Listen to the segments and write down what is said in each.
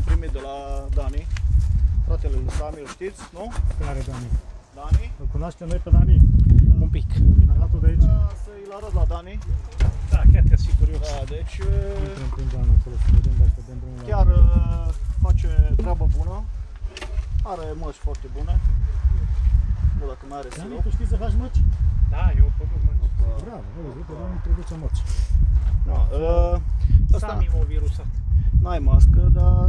primit de la Dani, fratele lui Sami, îl știți, nu? Care Dani? Dani? Îl cunoaștem noi pe Dani? Un pic. Din alatul de aici? Să-i arăt la Dani. Da, chiar că sunt curios. Da, deci Intrăm prin Dani acolo să vedem dacă dăm drumul chiar face treabă bună. Are măci foarte bune. Nu dacă mai are Dani, sirop. tu știi să faci măci? Da, eu produc mânci. Bravo, uite, Dani introduce măci. Da, ăsta Sami m-a virusat. n-ai mască, dar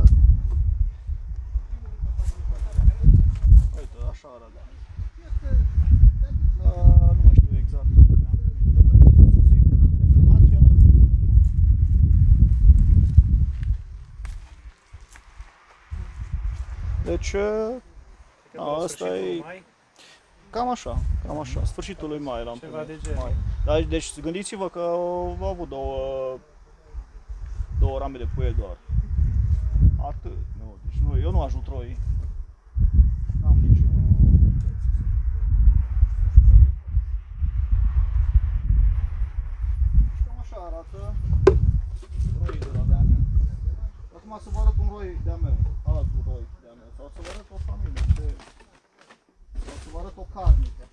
uite, așa arată. Nu mai știu exact când am primit. Ai filmat, Ionel? Deci, asta e cam așa, sfârșitul lui mai l-am Ceva primit. de genul. Mai. Dar, deci gândiți-vă că au avut două rame de puiet doar. Atât. Nu, deci nu, eu nu ajut roii. N-am nicio cam așa arată roii de la Dani. Acum să vă arăt un roi de-a meu, altul roi de-a meu, sau să vă arăt o familie, sau să vă arăt o carnică.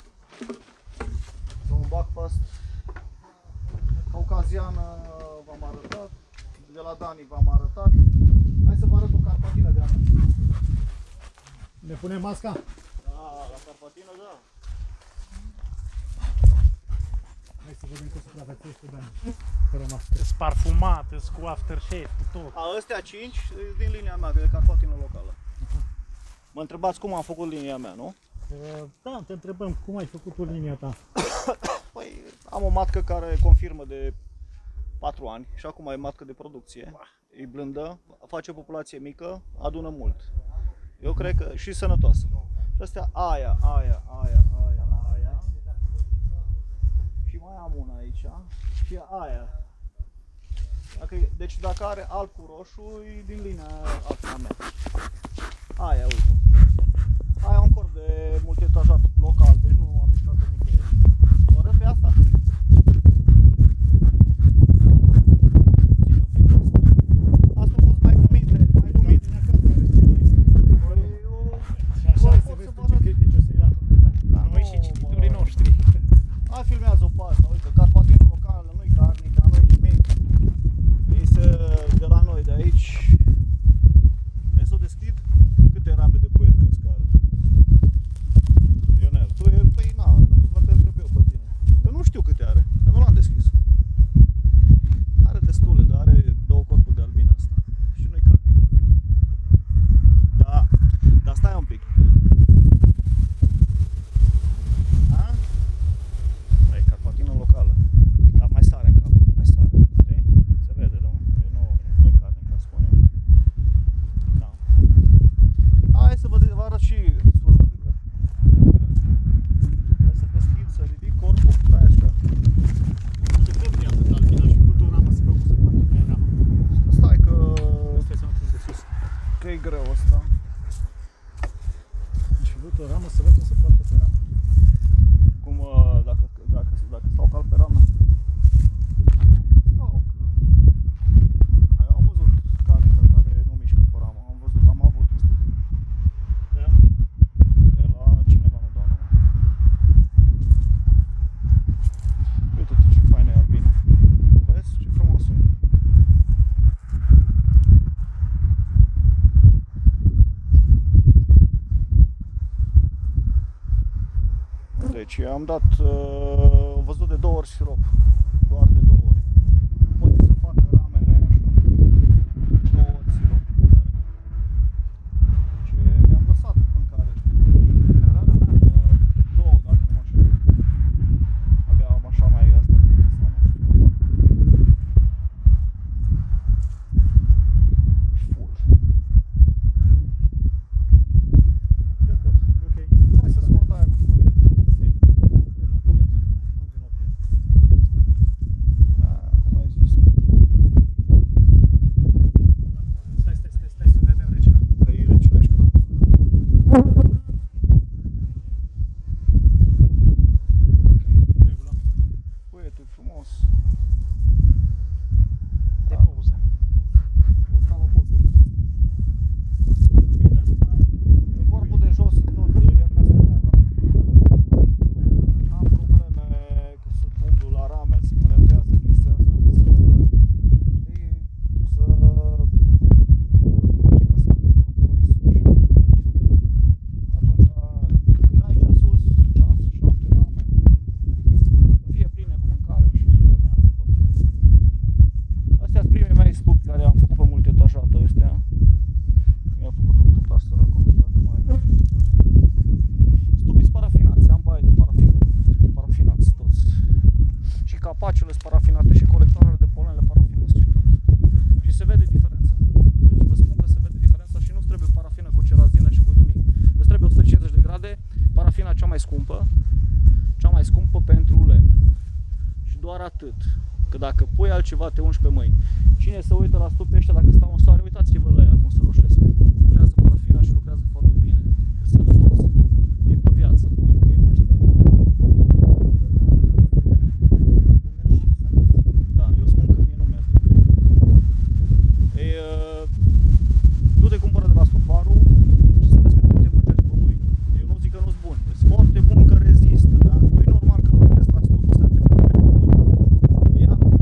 Sau un backpast caucazian v-am arătat, de la Dani v-am arătat. Hai să vă arăt o carpatină de-a mea. Ne punem masca? Da, la carpatină, da. Hai să vedem cum supraviețuiește Dani. Fără mască. Sunt parfumat, sunt cu aftershave, cu tot. Astea 5 din linia mea, de carpatină locală. Mă întrebați cum am făcut linia mea, nu? Da, te întrebăm cum ai făcut tu linia ta. Păi, am o matcă care confirmă de 4 ani și acum e matcă de producție. E blândă, face o populație mică, adună mult. Eu cred că și sănătoasă. Și astea aia. Și mai am una aici și aia. Deci dacă are alb cu roșu, e din linia asta mea. Aia, uite. Aia un corp de multietajat local, deci nu am mișcat nicăieri. O arăt pe asta? Ține un pic asta. Asta a fost mai cu minte. Și așa se vezi tu ce critici o să-i la comentarii. Noi și cititorii noștri. Hai, filmează-o pe asta, uite, carpatinul local, nu-i carnica, nu-i nimic. De la noi, de aici. Vrei să o deschid? Câte rame de puiet crezi că are? Ionel, tu e, păi na, vă te întreb eu pe tine. Eu nu știu câte are, dar nu l-am deschis. Are destule, dar are 2 corpuri de albina asta. Și nu-i carnic. Da, dar stai un pic. A? E carpatină locală. Dar mai stare în cap, mai stare. Știi? Se vede, nu? Nu-i carnic, spun eu. Da. Hai să vă arăt și sururile. Hai să deschid, să ridic corpul, stai așa. Ce tot e atât albina și cu o ramă să văd cum se poate pe ramă. Stai că... Stai să mă pun de sus. că e greu asta. Și văd o ramă să văd cum se poate pe ramă. Cum, dacă stau cal pe ramă. Stau. Eu am văzut carnica care nu mișcă pe ramă. Am văzut, am avut în studiu. Da? De la cineva, nu dau nume. Uite-te ce faină e albina. Vezi ce frumos e? Deci am dat, văzut de 2 ori sirop. Doar de 2 ori. Poate să facă rame așa. 2 ori sirop. Și i-am lăsat mâncare. 2, dacă nu mă știu. Abia am așa mai asta, sau nu știu. E full. Ok. Hai să scot aia cu puiet. scumpă, cea mai scumpă pentru lemn. Și doar atât. Că dacă pui altceva te ungi pe mâini. Cine se uită la stupii ăștia dacă stau în soare, uitați-vă la ea cum se roșesc. Lucrează parafina și lucrează foarte bine. E sănătos. E pe viață. Eu mai știam. Da, eu spun că mie nu merge. Ei, du-te cumpără de la Subaru și să vezi că te mângești pe mâini. Eu nu zic că nu-s bun. E foarte bun că rezistă, dar nu e normal că lucrezi la stup să te mângești pe mâini. Ia nu.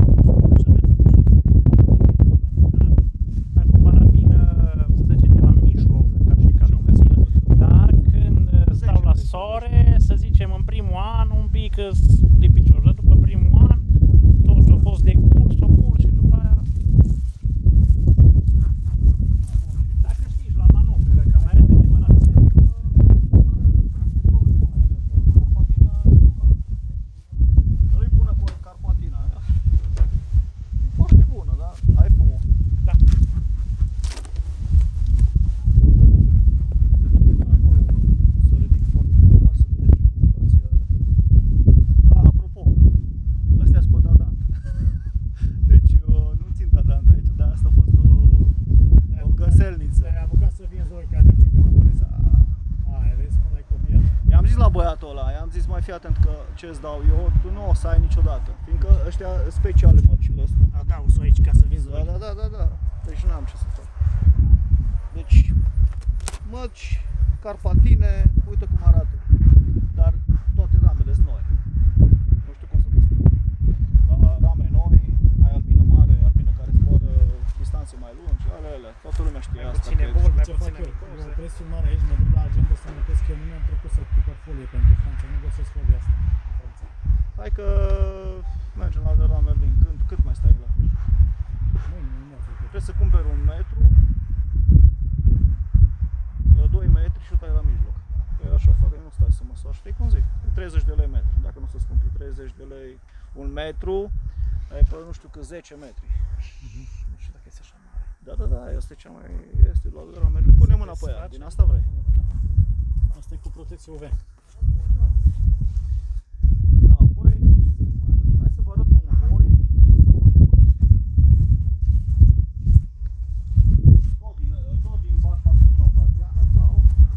Dar cu parafină, să zicem, de la mijloc, ca și încălzire. Dar când stau la soare, să zicem, în primul an, un pic lipicioși. După primul an, tot ce a fost de curs, o curs și după aia... Dacă știi la manoperă, că mai repede parafină decât... Nu-i bună cu Carpatina aia. E foarte bună, da? Ai fumul. Da. Să ridic foarte mult, dar să vedeți și populația. Da, apropo, astea sunt pe dadant. Deci eu nu țin dadant aici, dar asta a fost o găselniță. Ai apucat să vinzi Zoica de aici, că nu pare să... Aia, vezi cum ai copiat. I-am zis la băiatul ăla, i-am zis mai fii atent că ce îți dau eu, tu nu o să ai niciodată. Fiindcă ăștia speciale mărcile astea. Adaug să aici ca să vinzi Da, Zoica. da. Deci n-am ce să fac. Deci, mărci, carpatine, uite cum arată. Dar toate ramele sunt noi. Nu știu cum să vă spun. La rame noi, ai albină mare, albină care zboară distanțe mai lungi, alea. Toată lumea știe Mai asta. puține că- boli, mai Ce puține fac eu? micoze. Eu opresc filmarea aici, mă duc la agenda să notez că eu nu mi-am trecut să cumpăr folie pentru Franța, nu găsesc folia asta în Franța. Hai că mergem la de la Merlin. Cât mai stai la? Nu mi-a trecut. Trebuie să cumperi 1 metru, 2 metri și tai la mijloc. Eu așa fac, eu nu stai să măsoar, știi cum zic? 30 de lei metru, dacă nu se scumpi 30 de lei 1 metru, ai pe nu știu cât 10 metri. Nu știu dacă este așa mare. Da, este cea mai, este la Merlin. Pune mâna pe ea, din asta vrei. Asta e cu protecție UV. Da, băi, hai să vă arăt un roi. Tot din Bașa Caucaziană sau...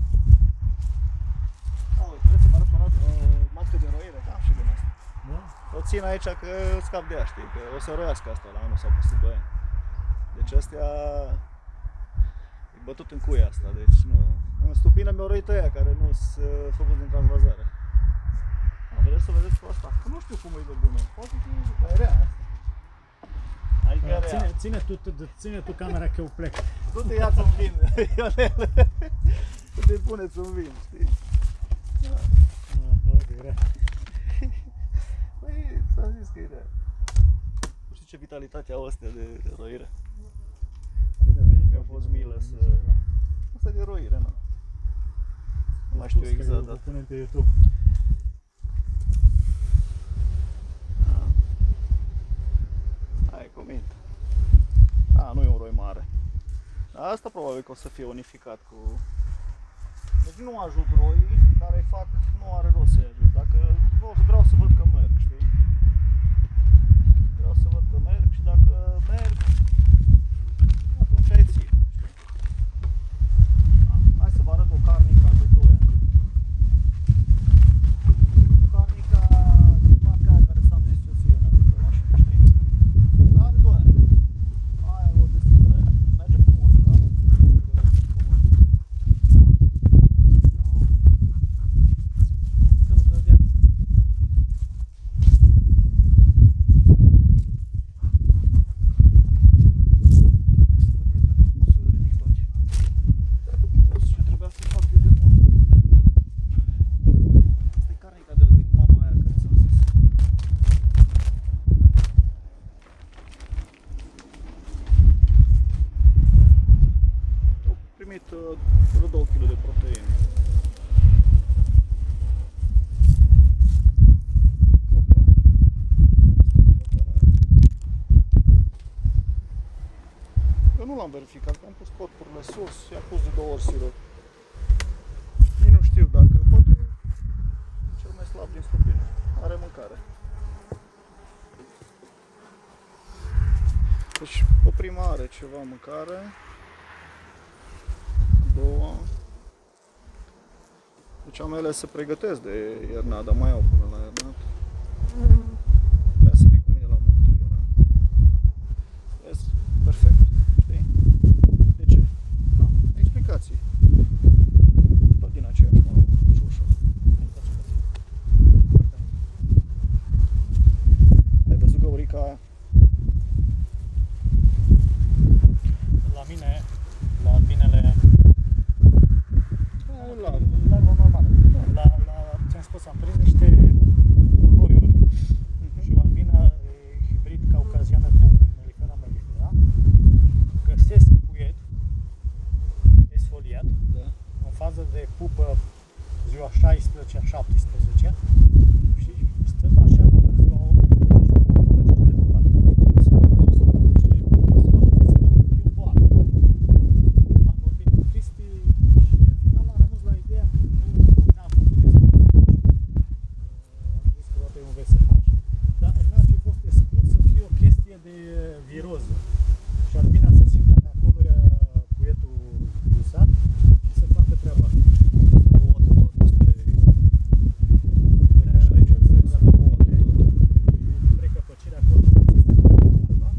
Uite, vreți să vă arăt o matcă de roire? Am și din asta. Da? O țin aici că scap de ea, știi, că o să roiască asta la 1 sau peste 2 ani. Deci astea... E bătut în cuia asta, deci nu... În stupină mi-o roit ăia care nu sunt făcut din transvazare. Vreți să vedeți cu asta? Că nu știu cum e de bună. Poate că e rea asta. Adică e rea. Ține tu camera că eu plec. Nu te ia să-mi vin, Ionel. Nu te pune să-mi vin, știi? Păi, s-a zis că e rea. Nu știu ce vitalitate au astea de roire. Mi-a fost milă să... Asta e de roire, nu? Nu mai știu exact, Vă dar... punem pe YouTube. Hai, comit. Nu e un roi mare. Dar asta probabil că o să fie unificat cu... Deci nu ajut roii, dar îi fac, nu are rost să-i ajut. Dacă vreau să văd că merg, știi? Vreau să văd că merg și dacă merg, atunci ai ție. Hai să vă arăt o carnica de 2 ani. Carnica din marca aia care ți-am zis eu ție în mașină, știi? Are 2 ani. Aia o deschidă aia. Merge frumos, da? Nu vreo 2 kg de proteine. Eu nu l-am verificat, am pus corpurile sus, i-am pus de 2 ori sirop. Nici nu știu dacă, poate slab din stupină. Are mâncare. Deci, o prima are ceva mâncare. Doua. Deci amele se pregătesc de iernat, dar mai au până la iernat. Vrea să vii cu mine la munte, Ionel. Vezi? Perfect. Știi? De ce? Da. Explicații. Tot din aceeași mamă, șușă. Ai văzut găurica aia? La mine, la albinele, Larvă. larva normală. Ți-am spus, am prins niște uroiuri și o albină hibrid caucaziană cu Mellifera mellifera. Găsesc puiet esfoliat, Da. în fază de pupă ziua 16-a 17 și stăm așa până ziua 18 și după ce este pupat. Eu boară. Am vorbit cu Cristi și în final am rămas la ideea că n-am făcut exclus. Am zis că poate e un VSH, dar n-ar fi fost exclus să fie o chestie de viroză. Și albina se simte că acolo e puietul gusat și să facă treaba asta. Precăpăcirea acolo nu este larva.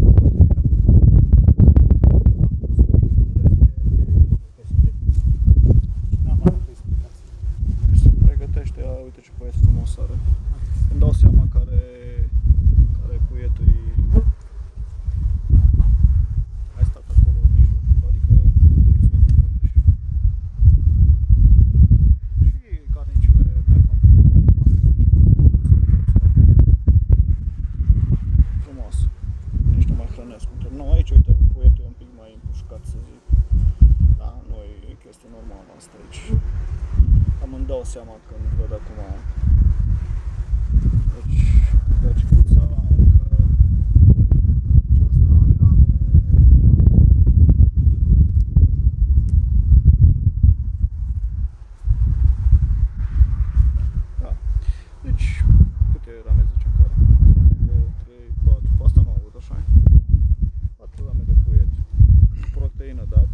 N-am avut explicații. Deci se pregătește, uite ce puiet frumos are. Îmi dau seama care puietul e. Ai stat acolo în mijloc, adică în direcția de poate. Și carnicile mai fac frumos. Nici nu mai hrănesc. Nu, aici, uite, puietul e un pic mai împușcat, să zic. Da, nu e chestie normală asta aici. Am îmi dau seama când văd acum. Deci, gagicuța încă. Și asta are anul. Da. Deci, câte rame zicem care? 2, 3, 4. Pe asta nu au avut, așa? 4 rame de puiet. Proteină dat.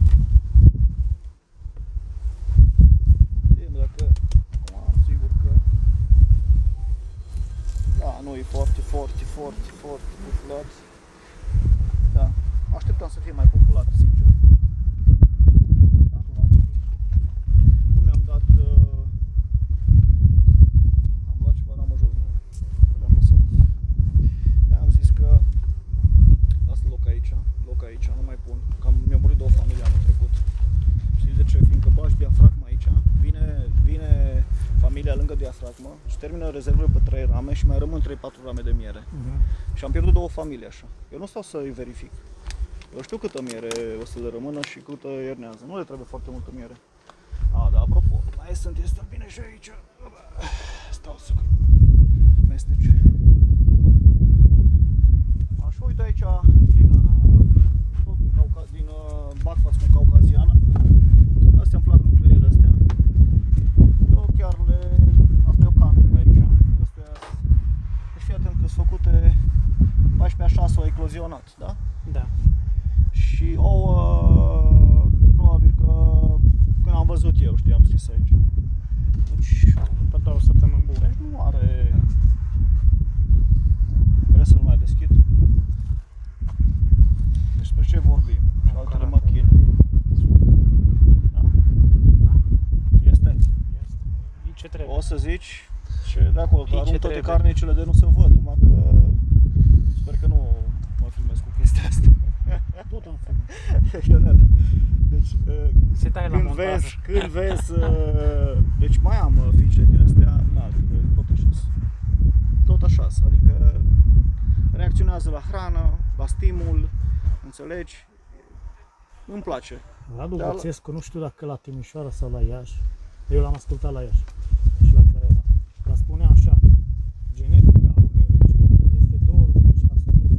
Dacă, acum, sigur că da, nu e foarte populat. Da, așteptam să fie mai populat, sincer. Da, nu am văzut. Nu mi-am dat am luat ceva, n-am ajuns, nu. Le-am lăsat. Am zis că lasă loc aici, nu mai pun. Cam mi-a murit 2 familii anul trecut. Știi de ce? Fiindcă bagi diafragma aici, vine familia lângă diafragmă și termină rezervele pe 3 rame și mai rămân 3-4 rame de miere. Și am pierdut 2 familii așa. Eu nu stau să-i verific. Eu știu câtă miere o să le rămână și câtă iernează. Nu le trebuie foarte multă miere. Da, apropo, mai este bine și aici. Stau să mestece. Așa, uite aici, din barfați cu caucaziană. Astea îmi plac nucleele astea. Eu chiar asta e o carnică aici. Astea, deci fii atent că sunt făcute 14/6 au eclozionat, da? Da. Și ouă, probabil că când am văzut eu, știi, am scris aici. Deci, După 2 săptămâni bune. deci nu are. Vreau să-l mai deschid? Despre ce vorbim? Și altele mă chinui. Da? Este? E ce trebuie. O să zici ce de acolo, că ce arunc toate trebuie. carnicele de nu se văd, numai că sper că nu mă filmez cu chestia asta. Tot am filmat. Ionel, deci Se taie la montaj. când vezi, deci mai am fișe din astea, tot așa, adică reacționează la hrană, la stimul, înțelegi? Îmi place. Radu Da, Bățescu, nu știu dacă la Timișoara sau la Iași, eu l-am ascultat la Iași și la Craiova, dar spunea așa, genetica unei regine este 20% din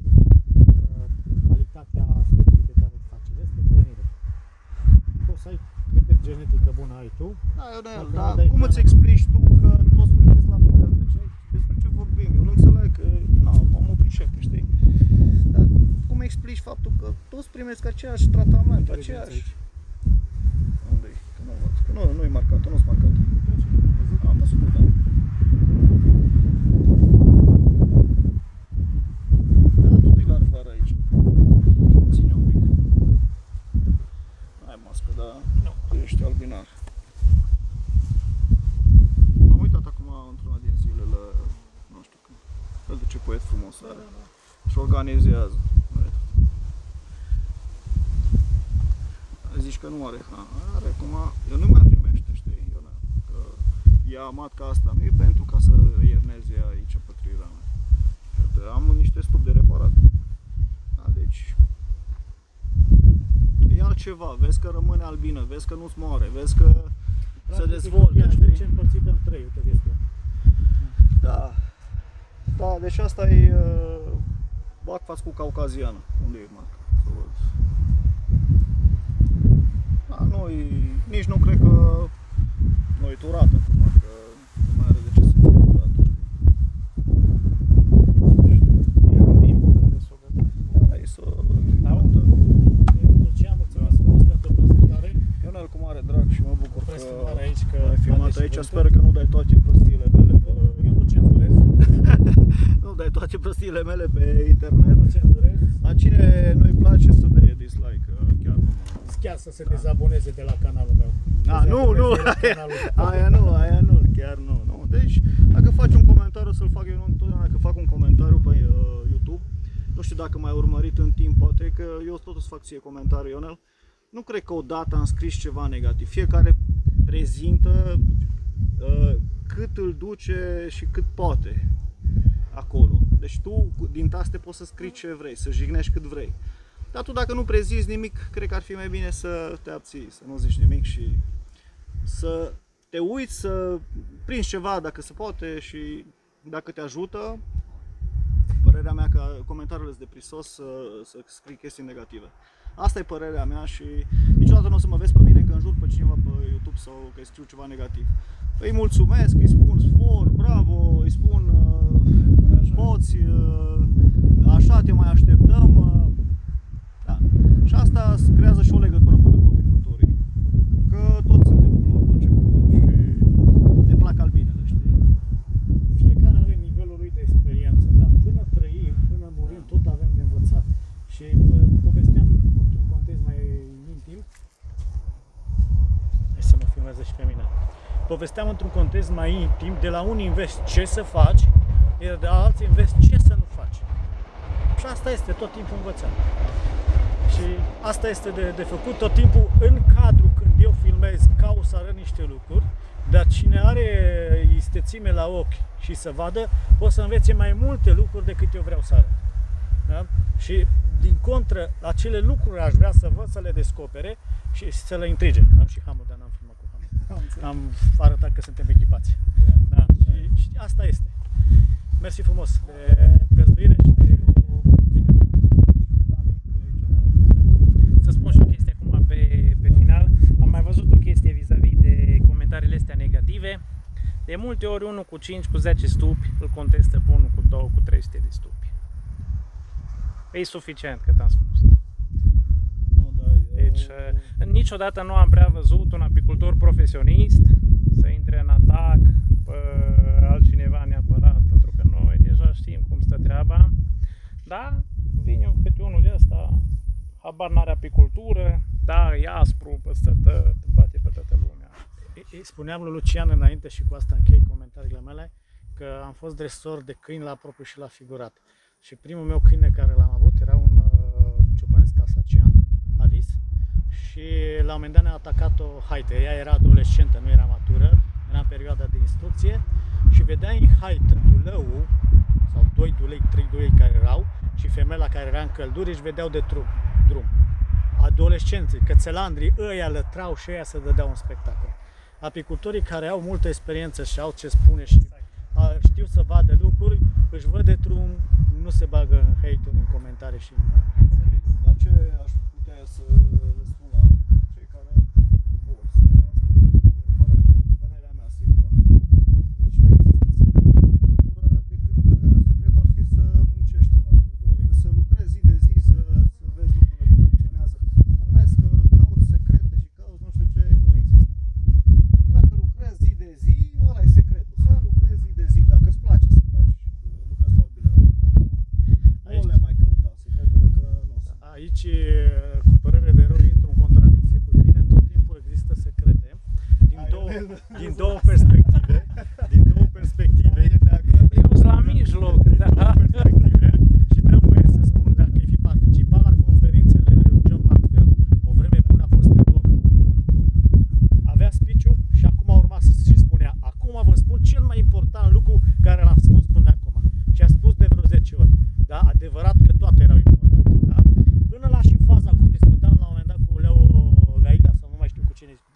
calitatea sfârșitului pe care îl face, este hrănire. Poți să ai cât de genetică bună ai tu. Da, Ionel, Dacă dar nu dai cum îți canal. explici tu că toți primesc la fel? Deci despre ce vorbim? Eu nu înțeleg că, mă pricepe, știi? Dar cum explici faptul că toți primesc aceeași tratament, aceeași... Unde-i? Că nu văd. Că nu-i marcată, nu-s marcată. Am văzut, da. Da, tot e la afară aici. Ține un pic. Ai mască, dar tu ești albinar. Am uitat acum într-una din zilele, nu știu când, fel de ce poet frumos are. Și organizează. Zici că nu are, are acum, el nu mai primește, știi, Ionel, că e amatca asta, nu e pentru ca să ierneze aici pătrirea mea. Am niște stup de reparat. Da, deci e altceva, vezi că rămâne albină, vezi că nu-ți moare, vezi că se dezvoltă, știi? Deci împărțită în 3, uite, vezi. Da. Da, deci asta e bacfaț cu caucaziană. Unde e marca? Să văd. Da, nici nu cred că nu e turată, acum, că nu mai are de ce să fie turată. Era timpul care s-o gătea. Da, e să... Lucian, mulțumesc frumos pentru prezentare. Ionel, cu mare drag și mă bucur că Aici, că ai filmat ade și aici. vântul. Sper că nu dai toate prostiile mele pe... Eu nu cenzurez. Nu dai toate prostiile mele pe internet. Nu cenzurez. La cine nu-i place să dea dislike, chiar nu. Chiar să se dezaboneze de la canalul meu. Nu, aia nu, chiar nu. Deci, dacă faci un comentariu, să-l fac eu întotdeauna, dacă fac un comentariu pe YouTube, nu știu dacă m-ai urmărit în timp, poate că eu tot îți fac ție comentariu, Ionel. Nu cred că odată am scris ceva negativ. Fiecare prezintă cât îl duce și cât poate acolo. Deci tu din taste poți să scrii ce vrei, să jignești cât vrei. Dar tu dacă nu prezinți nimic, cred că ar fi mai bine să te abții, să nu zici nimic și să te uiți, să prinzi ceva dacă se poate și dacă te ajută. Părerea mea că comentariul este de prisos să scrii chestii negative. Asta e părerea mea și niciodată nu o să mă vezi pe mine că înjur pe cineva pe YouTube sau că scriu ceva negativ. Îi mulțumesc, îi spun spor, bravo, îi spun poți, așa te mai așteptăm. Da. Și asta creează și o legătură până cu apicultorii. Că toți suntem până la urmă începători și ne plac albinele, știi? Fiecare are nivelul lui de experiență, dar până trăim, până murim, tot avem de învățat. Și povesteam într-un context mai intim. Hai să mă filmeze și pe mine. Povesteam într-un context mai intim, de la unii înveți ce să faci, iar de la alții înveți ce să nu faci. Și asta este tot timpul învățat. Și asta este de făcut tot timpul în cadrul când eu filmez, caut să arăt niște lucruri, dar cine are istețime la ochi și să vadă, poate să învețe mai multe lucruri decât eu vreau să arăt. Da? Și din contră, acele lucruri aș vrea să văd, să le descopere și să le intrige. Am și hamul, dar n-am filmat cu hamul. Am arătat că suntem echipați. Da. Și asta este. Mersi frumos de găzduire și de... Să spun și o chestie acum pe final. Am mai văzut o chestie vis-a-vis de comentariile astea negative. De multe ori unul cu 5, cu 10 stupi îl contestă pe unul cu 2, cu 300 de stupi. E suficient că t-am spus. Deci niciodată nu am prea văzut un apicultor profesionist să intre în atac pe altcineva neapărat, pentru că noi deja știm cum stă treaba. Da, vine câte unul de ăsta, habar n-are apicultură, da, e aspru peste tot, bate pe toată lumea. Spuneam lui Lucian înainte și cu asta închei comentariile mele, că am fost dresor de câini la propriu și la figurat. Și primul meu câine care l-am avut era un ciobănesc alsacian, Alice, și la un moment dat ne-a atacat o haită. Ea era adolescentă, nu era matură, era în perioada de instrucție și vedeai în haită dulăul, sau 2 dulei, 3 dulei care erau, și femeia care era în călduri își vedeau de drum. Adolescenții, cățelandrii, ăia lătrau și ăia se dădeau un spectacol. Apicultorii care au multă experiență și au ce spune și știu să vadă lucruri, își văd de drum, nu se bagă în hate-uri, în comentarii și Dar ce aș putea să le spun la cei care vor să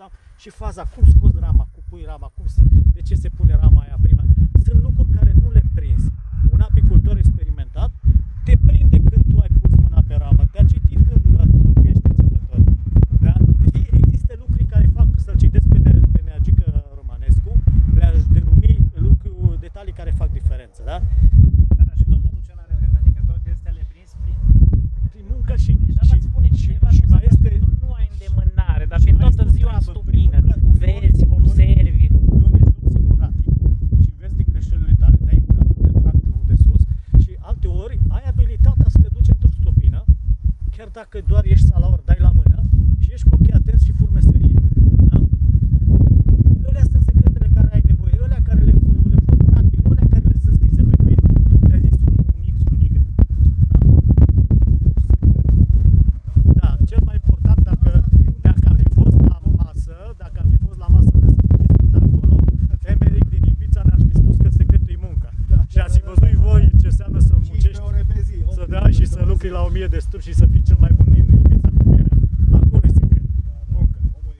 da? Și faza, cum scoți rama, cum pui rama, de ce se pune rama aia prima. Sunt lucruri care nu le prinzi. Un apicultor experimentat te prinde când tu ai pus mâna pe ramă, te-a citit când nu ești începător. Da? Există lucruri care fac, să-l citesc pe Neagică Romanescu, le-aș denumi detalii care fac diferență. Da? Dar și domnul Lucian are drept, adică toate astea le prins prin muncă și spune cineva și mai este, nu ai îndemânare, dar fiind toată ziua în stupină, vezi, observi. Uneori ești lup singuratic și vezi din greșelile tale, dai cu capul de tractul de sus și alte ori ai abilitatea să te duci într-o stupină, chiar dacă doar ești salaur, dai la mână și ești cu ochii atenți și furi meserie. Da? Alea sunt secretele care ai nevoie, alea care le pun practic, nu alea care le sunt scrise pe Facebook, te-a zis un X și un Y. Da, cel mai important, dacă am fi fost la masă, unde să fi discutat acolo, Emeric din Ibița ne-ar fi spus că secretul e munca. Și ați văzut voi ce înseamnă să muncești, să dai și să lucri la 1000 de sturi și să fii cel mai bun din Ibița cu mine. Acolo e secret. Muncă.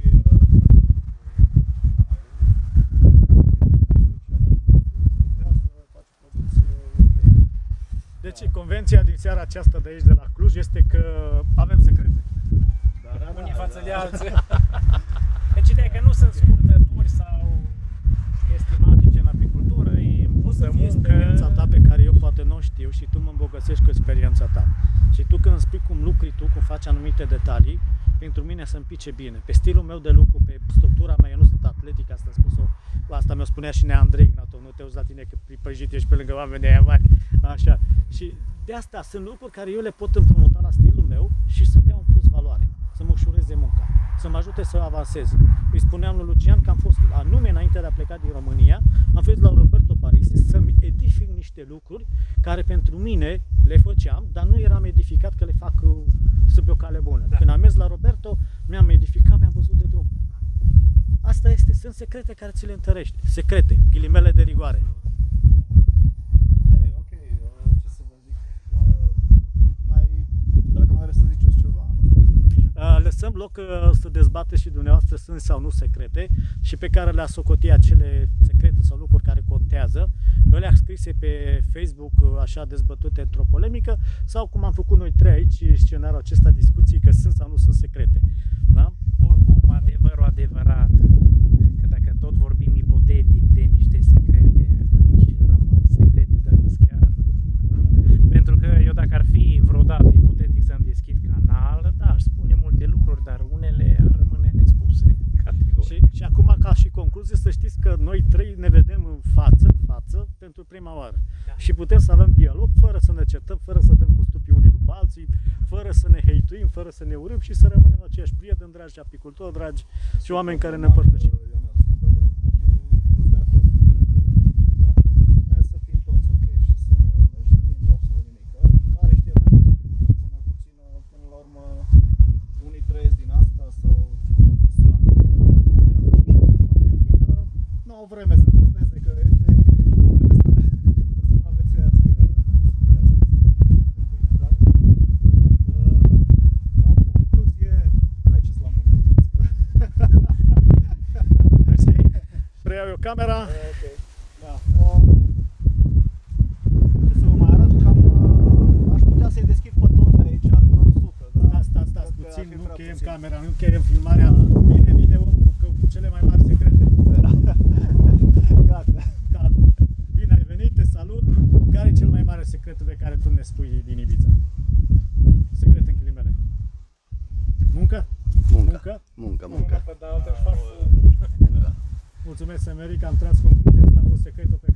Deci, convenția din seara aceasta de aici, de la Cluj, este că avem secrete. Unii față de alții. Deci ideea e că nu sunt scurtături sau chestii magice în apicultură, e multă muncă. Experiența ta pe care eu poate nu o știu și tu mă îmbogățești cu experiența ta. Și tu când îmi spui cum lucri tu, cum faci anumite detalii, pentru mine să-mi pice bine. Pe stilul meu de lucru, pe structura mea, eu nu sunt atletic, asta am spus-o. Asta mi-o spunea și Nea Andrei Ignatov, nu te uzi la tine că pripăjit ești pe lângă oamenii aia mari. Așa. Și de asta sunt lucruri care eu le pot împrumuta la stilul meu și să-mi dea un plus valoare, să mă ușureze munca, să mă ajute să avansez. Îi spuneam lui Lucian că am fost anume înainte de a pleca din România, am fost la Roberto Parisi să-mi edific niște lucruri care pentru mine le făceam, dar nu eram edificat că le fac, sunt pe o cale bună. Da. Când am mers la Roberto, mi-am edificat, mi-am văzut de drum. Asta este, sunt secrete care ți le întărești. Secrete, ghilimele de rigoare. Lăsăm loc să dezbateți și dumneavoastră sunt sau nu secrete și pe care le-a socotit acele secrete sau lucruri care contează, le-a scrise pe Facebook așa dezbătute într-o polemică sau cum am făcut noi trei aici, scenariul acesta discuții că sunt sau nu sunt secrete. Da? Oricum, adevărul adevărat, că dacă tot vorbim ipotetic de niște secrete, și rămân secrete dacă chiar. Pentru că eu dacă ar fi vreodată ipotetic să-mi deschid canal, da, aș spune multe lucruri, dar unele ar rămâne nespuse, categoric. Și acum, ca și concluzie, să știți că noi trei ne vedem în față pentru prima oară. Da. Și putem să avem dialog fără să ne certăm, fără să dăm cu stupii unii după alții, fără să ne hate-uim, fără să ne urâm și să rămânem aceiași prieteni, dragi apicultori, dragi și oameni care ne împărtășim. O vreme să posteze că trebuie să supraviețuiască. Dar la concluzie, treceți la muncă. Mersi. Preiau eu camera. Ok. Da. Ce să vă mai arăt? Cam aș putea să-i deschid pe toți de aici, vreo 100. Da? Stați puțin, nu încheiem camera, nu încheiem filmarea. Vine omul cu cele mai mari secrete. Gata. Bine ai venit, te salut. Care e cel mai mare secret pe care tu ne spui din Ibița? Secret în ghilimele. Muncă? Muncă pe de altă și faci. Mulțumesc, Emeric, am tras concluzia, asta a fost secretul pe